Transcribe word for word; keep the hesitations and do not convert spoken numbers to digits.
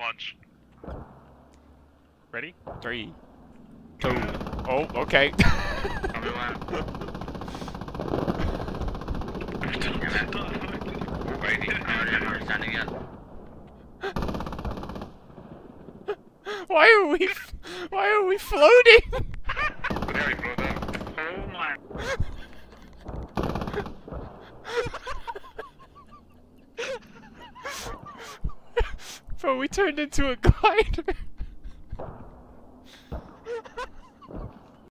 launch. Ready? Three, two. Oh, okay. I'll be last. Oh, wait, I'm already, I'm already standing yet. Why are we? F why are we floating? But there we go, though. Oh my. Bro, we turned into a glider.